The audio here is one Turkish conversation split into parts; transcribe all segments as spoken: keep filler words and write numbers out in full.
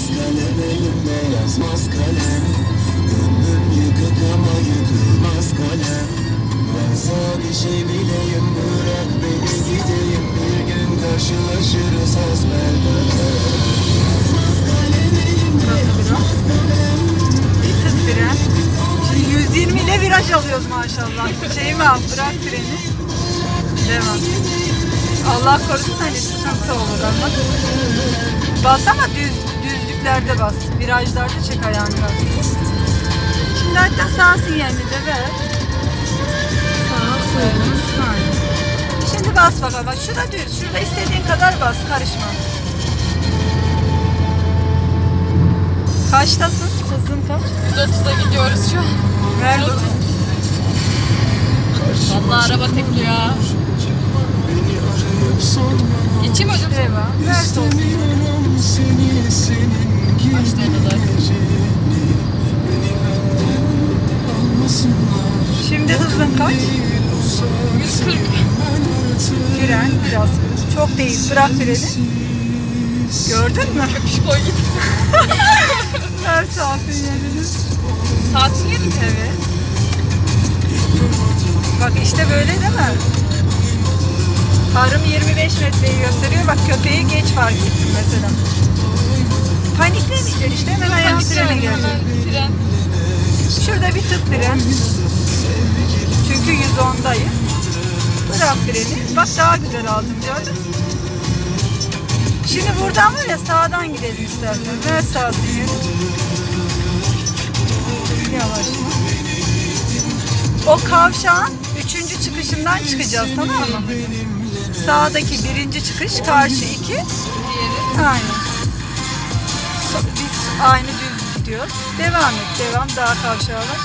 kalem elimde yazmaz kalem. Gönlüm yıkık ama yıkılmaz kalem. Varsa bir şey bileyim, bırak beni gideyim. Bir gün karşılaşırız hasbelkader. Yazmaz kalem elimde yazmaz kalem. Bir tık fren. Şimdi yüz yirmi ile viraj alıyoruz maşallah. Şeyimi al, bırak freni. Devam. Allah korusun hani sıkıntı olur ama. Bas ama düz, düzlüklerde bas. Virajlarda çek ayağını bas. Şimdi hatta sağ sinyalini de ver. Sağ solumuz aynı. Şimdi bas bakalım. Bak şurada düz. Şurada istediğin kadar bas. Karışma. Kaçtasın? Hızın kaç? yüz otuza gidiyoruz şu an. Ver bakalım. Vallahi araba tekliyor ha. Geçeyim hocam. Devam. Ver sol. Başladı zaten. Şimdi hızın kaç? yüz kırk. Fren biraz. Çok değil. Bırak freni. Gördün mü? Köpüş koy git. Ver sağ sinyalini. Sağ sinyal mi? Evet. Bak işte böyle değil mi? Farım yirmi beş metreyi gösteriyor. Bak köpeği geç fark ettim mesela. Paniklemeyeceksin işte. Hemen ayağın frene gelecek. Fren. Şurada bir tık fren. Çünkü yüz ondayım. Bırak freni. Bak daha güzel aldım gördün mü? Şimdi buradan var ya sağdan gidelim istersen. Ver sağ sinyali. Yavaş. O kavşağın üçüncü çıkışından çıkacağız, tamam mı? Sağdaki birinci çıkış, karşı iki. Diğeri. Aynen. Biz aynı düz gidiyoruz. Devam et, devam. Daha kavşağı var.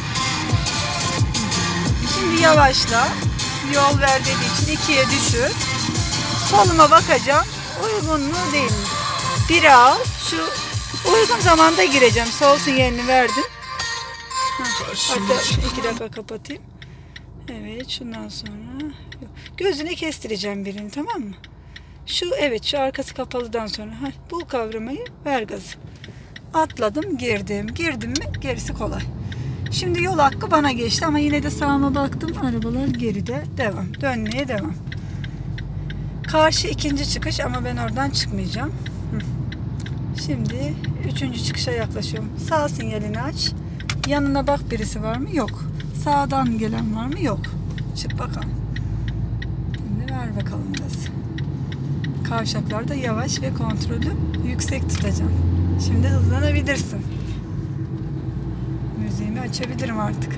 Şimdi yavaşla. Yol ver dediği için ikiye düşür. Soluma bakacağım. Uygun mu değil mi? Biri al. Şu uygun zamanda gireceğim. Sol sinyalini verdin. Hatta iki dakika kapatayım. Evet, şundan sonra gözüne kestireceğim birini, tamam mı? Şu evet, şu arkası kapalıdan sonra ha, bul kavramayı, ver gazı. Atladım, girdim. Girdim mi gerisi kolay. Şimdi yol hakkı bana geçti ama yine de sağıma baktım. Arabalar geride. Devam. Dönmeye devam. Karşı ikinci çıkış ama ben oradan çıkmayacağım. Hı. Şimdi üçüncü çıkışa yaklaşıyorum. Sağ sinyalini aç. Yanına bak, birisi var mı? Yok. Sağdan gelen var mı? Yok. Çık bakalım. Şimdi ver bakalım gaz. Kavşaklarda yavaş ve kontrolü yüksek tutacağım. Şimdi hızlanabilirsin. Müziğimi açabilirim artık.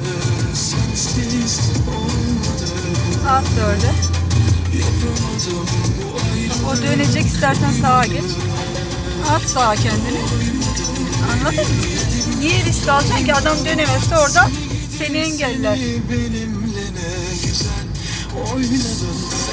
At dörde. O dönecek, istersen sağa geç. At sağa kendini. Anladın mı? Niye risk alacaksın ki? Adam dönemezse orada seni engeller.